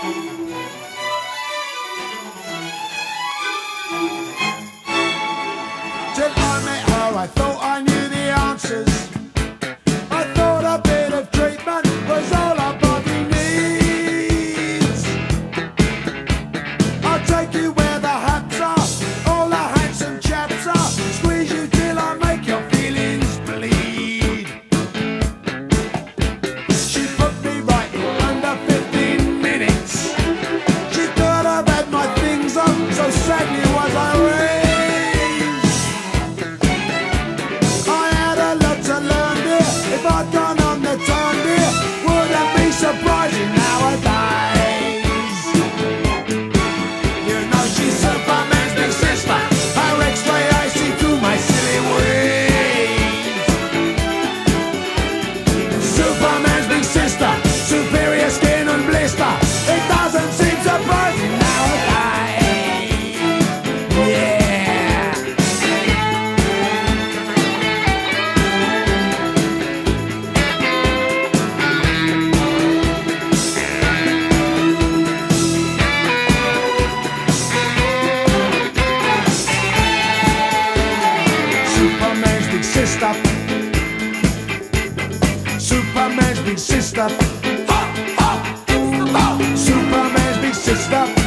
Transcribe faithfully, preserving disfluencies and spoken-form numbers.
Till I met her, I thought I knew the answers. I thought a bit of treatment was all our body needs. I'll take you where the haps are, all the handsome chaps are. Squeeze you till I make your feelings bleed. She put me right in under fifteen minutes. She could have had my things on, so sadly was I raised. If I'd gone on the turn, dear, wouldn't be surprising nowadays. You know she's Superman's big sister. Her X-ray I see through my silly ways. Superman's big sister, superior skin and blister. It doesn't seem surprising nowadays. Yeah. Superman's big sister. Superman's big sister. Ha, ha, it's the law. Superman's big sister.